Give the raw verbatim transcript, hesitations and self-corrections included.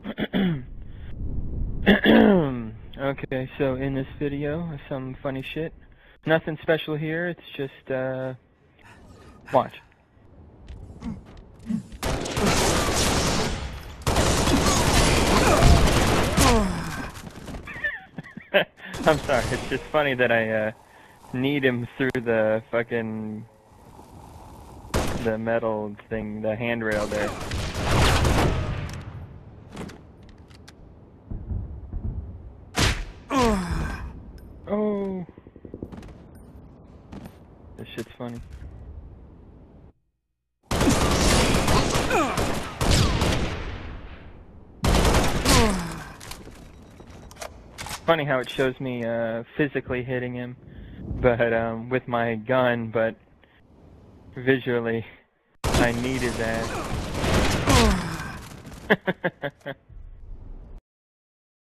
Okay, so in this video, some funny shit. Nothing special here, it's just, uh, watch. I'm sorry, it's just funny that I, uh, need him through the fucking, the metal thing, the handrail there. Oh, this shit's funny. Funny how it shows me uh, physically hitting him, but um, with my gun, but visually, I need his ass.